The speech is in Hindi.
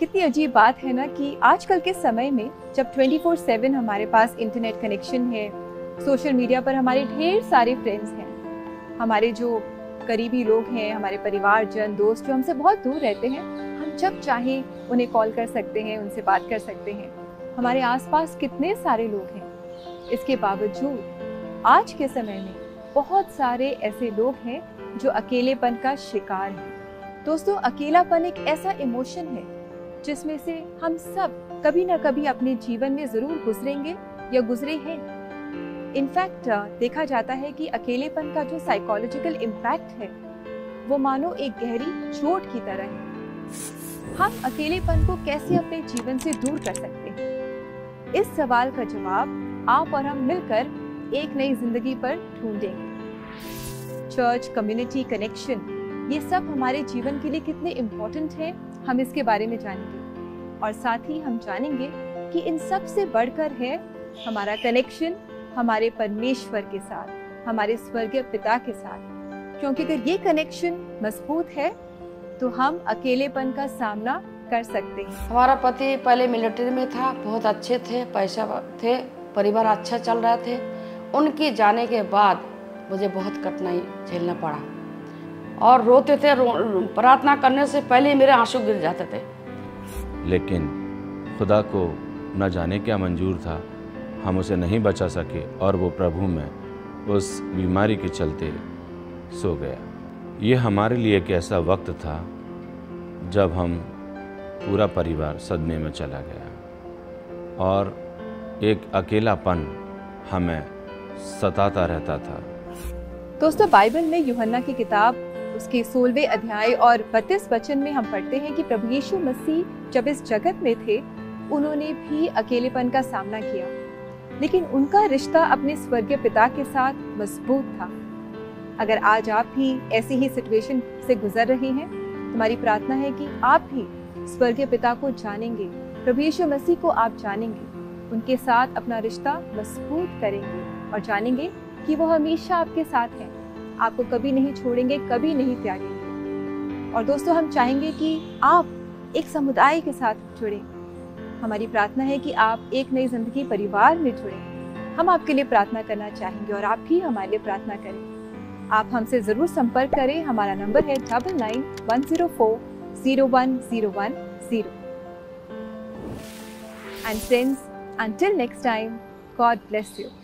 कितनी अजीब बात है ना कि आजकल के समय में जब 24/7 हमारे पास इंटरनेट कनेक्शन है, सोशल मीडिया पर हमारे ढेर सारे फ्रेंड्स हैं, हमारे जो करीबी लोग हैं, हमारे परिवारजन, दोस्त जो हमसे बहुत दूर रहते हैं, हम जब चाहें उन्हें कॉल कर सकते हैं, उनसे बात कर सकते हैं। हमारे आसपास कितने सारे लोग हैं। इसके बावजूद आज के समय में बहुत सारे ऐसे लोग हैं जो अकेलेपन का शिकार हैं। दोस्तों, अकेलापन एक ऐसा इमोशन है जिसमें से हम सब कभी ना कभी अपने जीवन में जरूर गुजरेंगे या गुजरे हैं। इनफैक्ट देखा जाता है कि अकेलेपन का जो साइकोलॉजिकल इम्पैक्ट है वो मानो एक गहरी चोट की तरह है। हम अकेलेपन को कैसे अपने जीवन से दूर कर सकते हैं? इस सवाल का जवाब आप और हम मिलकर एक नई जिंदगी पर ढूंढेंगे। चर्च, कम्युनिटी, कनेक्शन, ये सब हमारे जीवन के लिए कितने इम्पोर्टेंट हैं, हम इसके बारे में जानेंगे। और साथ ही हम जानेंगे कि इन सब से बढ़कर है हमारा कनेक्शन हमारे परमेश्वर के साथ, हमारे स्वर्गीय पिता के साथ। क्योंकि अगर ये कनेक्शन मजबूत है तो हम अकेलेपन का सामना कर सकते हैं। हमारा पति पहले मिलिट्री में था, बहुत अच्छे थे, पैसा थे, परिवार अच्छा चल रहा थे। उनके जाने के बाद मुझे बहुत कठिनाई झेलना पड़ा और रोते थे। प्रार्थना करने से पहले मेरे आंसू गिर जाते थे। लेकिन खुदा को न जाने क्या मंजूर था, हम उसे नहीं बचा सके और वो प्रभु में उस बीमारी के चलते सो गया। ये हमारे लिए एक ऐसा वक्त था जब हम पूरा परिवार सदमे में चला गया और एक अकेलापन हमें सताता रहता था। दोस्तों, बाइबल में यूहन्ना की किताब उसके 16वें अध्याय और 32 वचन में हम पढ़ते हैं कि प्रभु यीशु मसीह जब इस जगत में थे, उन्होंने भी अकेलेपन का सामना किया, लेकिन उनका रिश्ता अपने स्वर्गीय पिता के साथ मजबूत था। अगर आज आप भी ऐसी ही सिचुएशन से गुजर रहे हैं, हमारी प्रार्थना है कि आप भी स्वर्गीय पिता को जानेंगे, प्रभु यीशु मसीह को आप जानेंगे, उनके साथ अपना रिश्ता मजबूत करेंगे और जानेंगे कि वो हमेशा आपके साथ हैं, आपको कभी नहीं छोड़ेंगे, कभी नहीं त्यागेंगे। और दोस्तों, हम चाहेंगे कि आप एक समुदाय के साथ जुड़ें। हमारी प्रार्थना है कि आप एक नई जिंदगी परिवार में जुड़ें। हम आपके लिए प्रार्थना करना चाहेंगे और आप भी हमारे लिए प्रार्थना करें। आप हमसे जरूर संपर्क करें। हमारा नंबर है 9910401010। And friends, until next time, God bless you.